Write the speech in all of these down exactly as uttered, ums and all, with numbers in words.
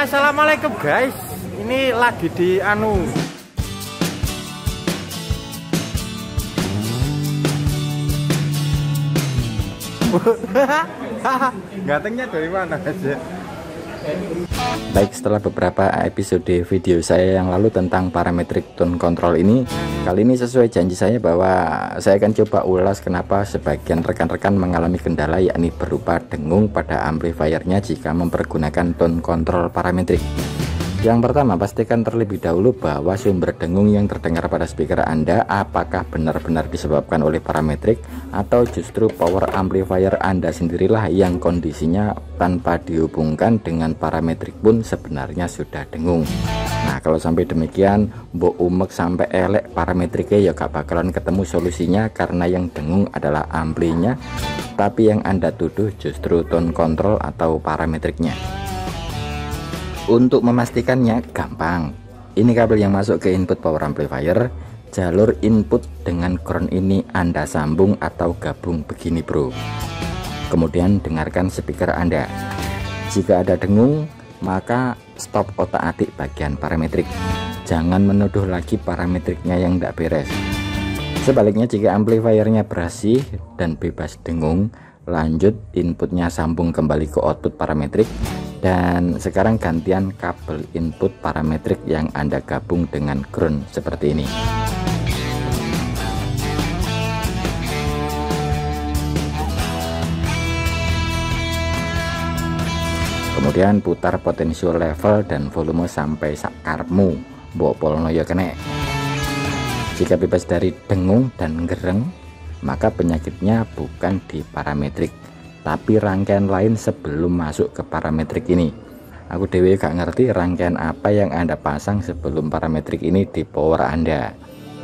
Assalamualaikum guys. Ini lagi di anu gantengnya dari mana aja. Baik, setelah beberapa episode video saya yang lalu tentang parametric tone control ini, kali ini sesuai janji saya bahwa saya akan coba ulas kenapa sebagian rekan-rekan mengalami kendala, yakni berupa dengung pada amplifiernya jika mempergunakan tone control parametrik. Yang pertama, pastikan terlebih dahulu bahwa sumber dengung yang terdengar pada speaker Anda apakah benar-benar disebabkan oleh parametrik atau justru power amplifier Anda sendirilah yang kondisinya tanpa dihubungkan dengan parametrik pun sebenarnya sudah dengung. Nah, kalau sampai demikian, mbok umek sampai elek parametriknya ya gak bakalan ketemu solusinya, karena yang dengung adalah amplinya, tapi yang Anda tuduh justru tone control atau parametriknya. Untuk memastikannya gampang, ini kabel yang masuk ke input power amplifier, jalur input dengan ground ini Anda sambung atau gabung begini bro. Kemudian dengarkan speaker Anda. Jika ada dengung, maka stop otak-atik bagian parametrik. Jangan menuduh lagi parametriknya yang tidak beres. Sebaliknya, jika amplifiernya bersih dan bebas dengung, lanjut inputnya sambung kembali ke output parametrik. Dan sekarang gantian kabel input parametrik yang Anda gabung dengan ground seperti ini. Kemudian putar potential level dan volume sampai sakarmu, mbok polno ya kene. Jika bebas dari dengung dan gereng, maka penyakitnya bukan di parametrik, tapi rangkaian lain sebelum masuk ke parametrik ini. Aku dewe gak ngerti rangkaian apa yang Anda pasang sebelum parametrik ini di power Anda.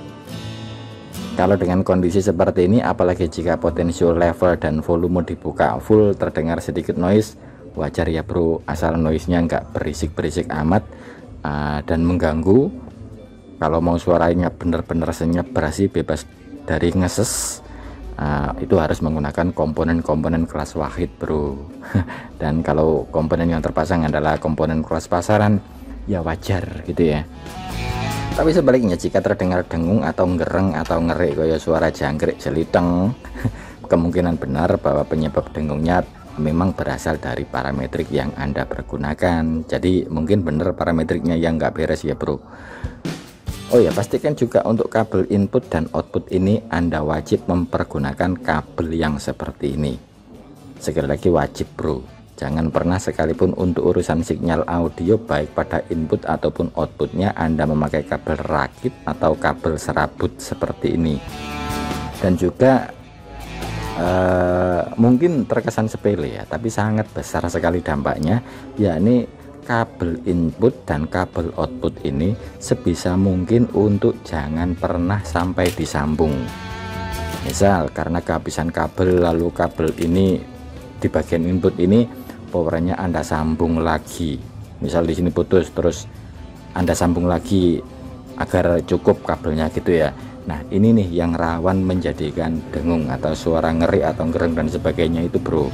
Kalau dengan kondisi seperti ini, apalagi jika potential level dan volume dibuka full, terdengar sedikit noise, wajar ya bro, asal noise-nya nggak berisik-berisik amat uh, dan mengganggu. Kalau mau suaranya bener-bener senyap, bersih, bebas dari ngeses, Uh, itu harus menggunakan komponen-komponen kelas wahid bro. Dan kalau komponen yang terpasang adalah komponen kelas pasaran, ya wajar gitu ya. Tapi sebaliknya, jika terdengar dengung atau ngereng atau ngerik kayak suara jangkrik jeliteng, kemungkinan benar bahwa penyebab dengungnya memang berasal dari parametrik yang Anda pergunakan. Jadi mungkin bener parametriknya yang nggak beres ya bro. Oh ya, pastikan juga untuk kabel input dan output ini Anda wajib mempergunakan kabel yang seperti ini. Sekali lagi wajib bro, jangan pernah sekalipun untuk urusan sinyal audio baik pada input ataupun outputnya Anda memakai kabel rakit atau kabel serabut seperti ini. Dan juga uh, mungkin terkesan sepele ya, tapi sangat besar sekali dampaknya, yakni kabel input dan kabel output ini sebisa mungkin untuk jangan pernah sampai disambung. Misal karena kehabisan kabel, lalu kabel ini di bagian input ini powernya Anda sambung lagi, misal di sini putus, terus Anda sambung lagi agar cukup kabelnya gitu ya. Nah ini nih yang rawan menjadikan dengung atau suara ngeri atau gereng dan sebagainya itu bro.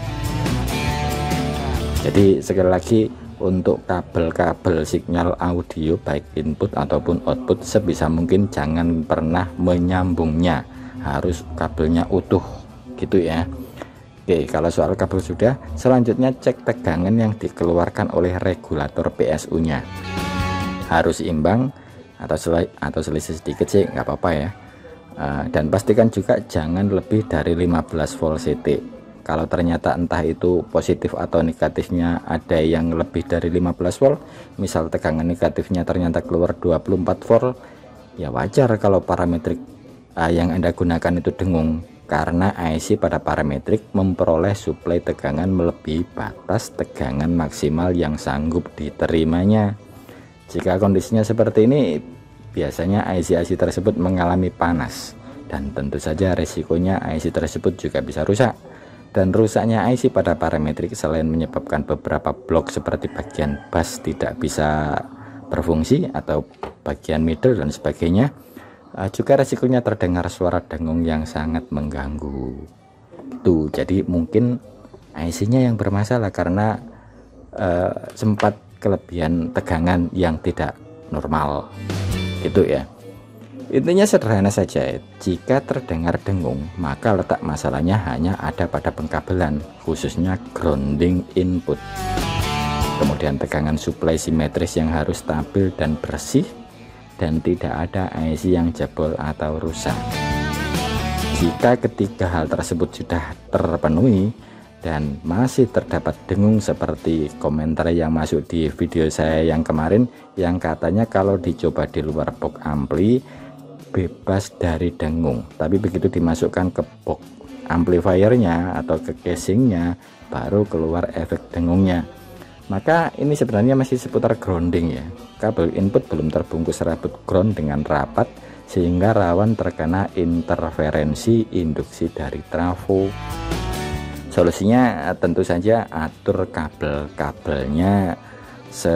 Jadi sekali lagi, untuk kabel-kabel sinyal audio baik input ataupun output sebisa mungkin jangan pernah menyambungnya, harus kabelnya utuh gitu ya. Oke, kalau soal kabel sudah, selanjutnya cek tegangan yang dikeluarkan oleh regulator P S U nya. Harus imbang atau sel atau selisih sedikit sih nggak apa-apa ya. Uh, dan pastikan juga jangan lebih dari lima belas volt C T. Kalau ternyata entah itu positif atau negatifnya ada yang lebih dari lima belas volt, misal tegangan negatifnya ternyata keluar dua puluh empat volt, ya wajar kalau parametrik uh, yang Anda gunakan itu dengung, karena I C pada parametrik memperoleh suplai tegangan melebihi batas tegangan maksimal yang sanggup diterimanya. Jika kondisinya seperti ini, biasanya I C-I C tersebut mengalami panas, dan tentu saja resikonya I C tersebut juga bisa rusak. Dan rusaknya I C pada parametrik selain menyebabkan beberapa blok seperti bagian bus tidak bisa berfungsi atau bagian middle dan sebagainya, juga resikonya terdengar suara dengung yang sangat mengganggu. Tuh, jadi mungkin I C-nya yang bermasalah karena uh, sempat kelebihan tegangan yang tidak normal gitu ya. Intinya sederhana saja, jika terdengar dengung maka letak masalahnya hanya ada pada pengkabelan, khususnya grounding input. Kemudian tegangan suplai simetris yang harus stabil dan bersih, dan tidak ada I C yang jebol atau rusak. Jika ketiga hal tersebut sudah terpenuhi dan masih terdapat dengung seperti komentar yang masuk di video saya yang kemarin, yang katanya kalau dicoba di luar box ampli bebas dari dengung, tapi begitu dimasukkan ke box amplifiernya atau ke casingnya baru keluar efek dengungnya. Maka ini sebenarnya masih seputar grounding ya. Kabel input belum terbungkus rabut ground dengan rapat sehingga rawan terkena interferensi induksi dari trafo. Solusinya tentu saja atur kabel-kabelnya se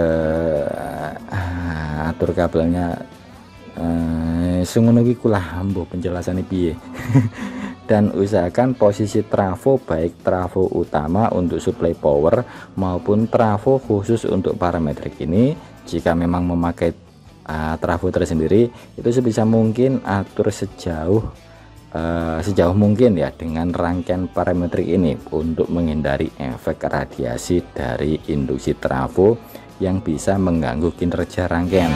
atur kabelnya eh, sungono iki kula ambo penjelasannya piye. Dan usahakan posisi trafo baik trafo utama untuk suplai power maupun trafo khusus untuk parametrik ini. Jika memang memakai uh, trafo tersendiri, itu sebisa mungkin atur sejauh uh, sejauh mungkin ya dengan rangkaian parametrik ini untuk menghindari efek radiasi dari induksi trafo yang bisa mengganggu kinerja rangkaian.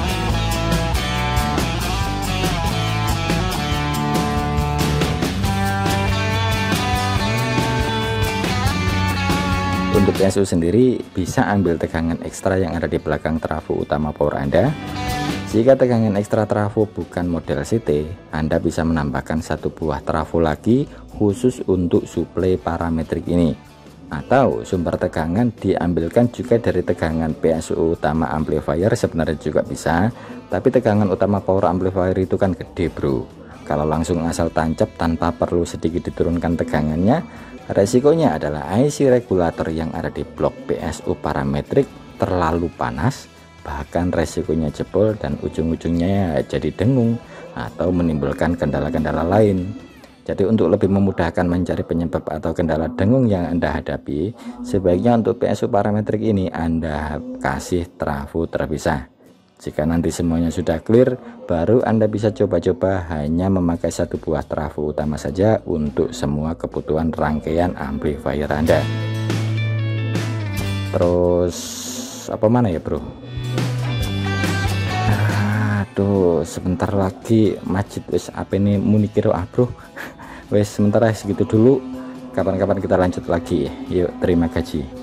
Untuk P S U sendiri bisa ambil tegangan ekstra yang ada di belakang trafo utama power Anda. Jika tegangan ekstra trafo bukan model C T, Anda bisa menambahkan satu buah trafo lagi khusus untuk suplai parametrik ini. Atau sumber tegangan diambilkan juga dari tegangan P S U utama amplifier, sebenarnya juga bisa. Tapi tegangan utama power amplifier itu kan gede bro. Kalau langsung asal tancap tanpa perlu sedikit diturunkan tegangannya, resikonya adalah I C regulator yang ada di blok P S U parametrik terlalu panas, bahkan resikonya jebol dan ujung-ujungnya jadi dengung atau menimbulkan kendala-kendala lain. Jadi untuk lebih memudahkan mencari penyebab atau kendala dengung yang Anda hadapi, sebaiknya untuk P S U parametrik ini Anda kasih trafo terpisah. Jika nanti semuanya sudah clear, baru Anda bisa coba-coba hanya memakai satu buah trafo utama saja untuk semua kebutuhan rangkaian amplifier Anda. Terus apa mana ya bro? Aduh, sebentar lagi masjid wis apa ini muni kiro ah bro. Wes sebentar segitu dulu. Kapan-kapan kita lanjut lagi. Yuk, terima kasih.